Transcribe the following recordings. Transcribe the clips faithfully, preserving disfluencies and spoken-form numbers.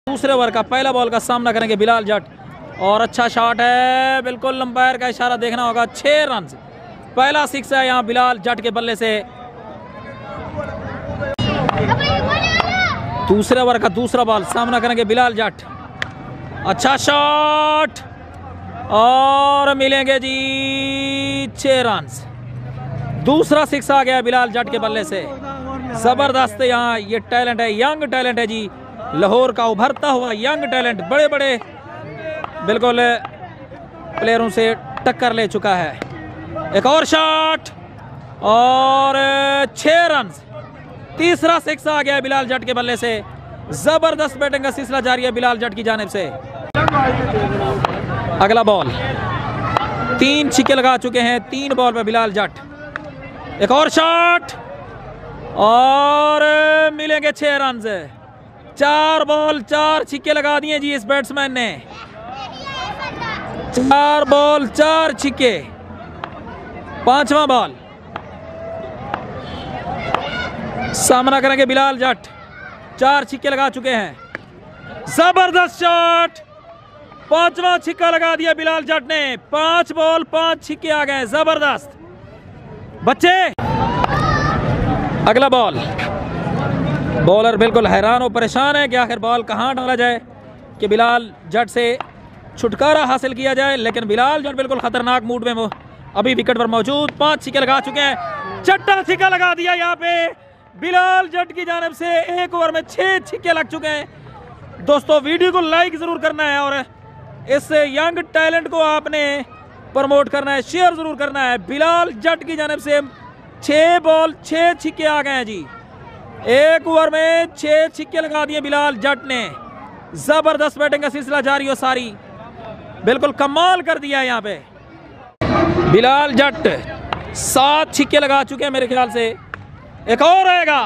दूसरे ओवर का पहला बॉल का सामना करेंगे बिलाल जट और अच्छा शॉट है, बिल्कुल अंपायर का इशारा देखना होगा। छह रन पहला सिक्स है यहाँ बिलाल जट के बल्ले से। दूसरे ओवर का दूसरा बॉल सामना करेंगे बिलाल जट। अच्छा शॉट और मिलेंगे जी छह रन। दूसरा सिक्स आ गया बिलाल जट के बल्ले से। जबरदस्त यहाँ ये टैलेंट है, यंग टैलेंट है जी, लाहौर का उभरता हुआ यंग टैलेंट, बड़े बड़े बिल्कुल प्लेयरों से टक्कर ले चुका है। एक और शॉट और छह रन। तीसरा सिक्स आ गया बिलाल जट के बल्ले से। जबरदस्त बैटिंग का सिलसिला जारी है बिलाल जट की जानिब से। अगला बॉल, तीन छिक्के लगा चुके हैं तीन बॉल पे बिलाल जट। एक और शॉट और मिलेंगे छह रन। चार बॉल चार छिक्के लगा दिए जी इस बैट्समैन ने। चार बॉल चार छिक्के। पांचवा बॉल सामना करेंगे बिलाल जट। चार छिक्के लगा चुके हैं। जबरदस्त शॉट, पांचवा छिक्का लगा दिया बिलाल जट ने। पांच बॉल पांच छिक्के आ गए, जबरदस्त बच्चे। अगला बॉल, बॉलर बिल्कुल हैरान और परेशान है कि आखिर बॉल कहां डाला जाए कि बिलाल जट से छुटकारा हासिल किया जाए, लेकिन बिलाल जट बिल्कुल खतरनाक मूड में वो अभी विकेट पर मौजूद। पांच छिक्के लगा चुके हैं। छठा छिक्का लगा दिया यहाँ पे बिलाल जट की जानिब से। एक ओवर में छह छिक्के लग चुके हैं। दोस्तों वीडियो को लाइक जरूर करना है और इस यंग टैलेंट को आपने प्रमोट करना है, शेयर जरूर करना है। बिलाल जट की जानिब से छह बॉल छह छिक्के आ गए हैं जी। एक ओवर में छह छिक्के लगा दिए बिलाल जट ने। जबरदस्त बैटिंग का सिलसिला जारी हो सारी, बिल्कुल कमाल कर दिया है यहाँ पे बिलाल जट। सात छिक्के लगा चुके हैं मेरे ख्याल से। एक और आएगा,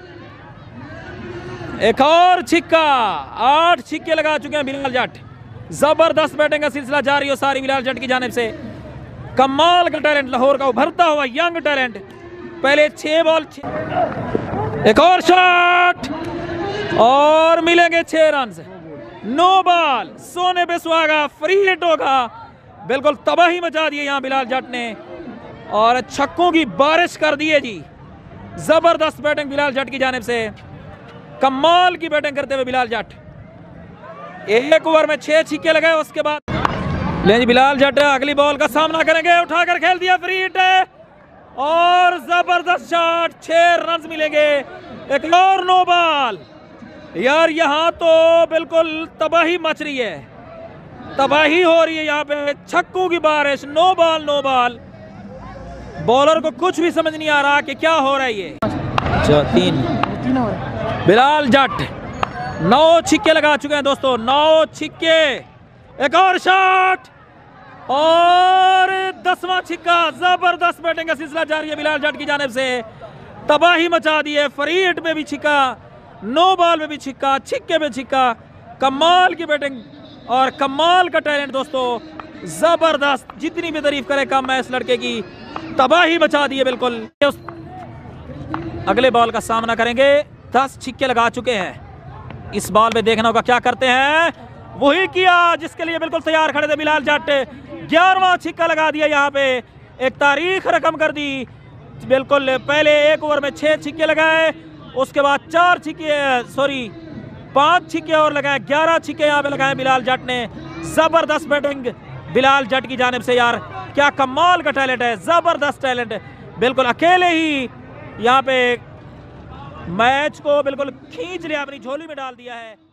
एक और छिक्का। आठ छिक्के लगा चुके हैं बिलाल जट। जबरदस्त बैटिंग का सिलसिला जारी हो सारी बिलाल जट की जानिब से। कमाल का टैलेंट, लाहौर का उभरता हुआ यंग टैलेंट। पहले छह बॉल छह। एक और शॉट और मिलेंगे छह रन। नो बॉल, सोने पे सुहागा, फ्री हिट होगा। बिल्कुल तबाही मचा दी है यहाँ बिलाल जट ने और छक्कों की बारिश कर दी है जी। जबरदस्त बैटिंग बिलाल जट की जानिब से। कमाल की बैटिंग करते हुए बिलाल जट। एक ओवर में छह छिक्के लगे। उसके बाद ले जी बिलाल जट अगली बॉल का सामना करेंगे। उठाकर खेल दिया, फ्री हिट है और जबरदस्त शॉट। छह रन मिलेंगे। एक और नो बॉल। यार यहाँ तो बिल्कुल तबाही मच रही है, तबाही हो रही है यहाँ पे। छक्कों की बारिश, no ball no ball. Bowler को कुछ भी समझ नहीं आ रहा कि क्या हो रहा है ये। तीन बिलाल जट नौ छिक्के लगा चुके हैं दोस्तों, नौ छिक्के। एक और शॉट और दसवां छिक्का। जबरदस्त बैटिंग का सिलसिला जारी है बिलाल जट की जानिब से। तबाही मचा दी है। फ्री हिट में भी छिक्का, नो बॉल में भी छिक्का, छिक्के में छिक्का। कमाल की बैटिंग और कमाल का टैलेंट दोस्तों, जबरदस्त। जितनी भी तारीफ करे कम है इस लड़के की। तबाही मचा दी है बिल्कुल। अगले बॉल का सामना करेंगे। दस छिक्के लगा चुके हैं। इस बॉल में देखना होगा क्या करते हैं। वही किया जिसके लिए बिल्कुल तैयार खड़े थे बिलाल जट। ग्यारहवां छिक्का लगा दिया यहाँ पे, एक तारीख रकम कर दी बिल्कुल। पहले एक ओवर में छह छिक्के लगाए, उसके बाद चार छिक्के सॉरी पांच छिक्के और लगाए। ग्यारह छिक्के यहाँ पे लगाए बिलाल जट ने। जबरदस्त बैटिंग बिलाल जट की जानिब से। यार क्या कमाल का टैलेंट है, जबरदस्त टैलेंट। बिल्कुल अकेले ही यहाँ पे मैच को बिल्कुल खींच लिया, अपनी झोली में डाल दिया है।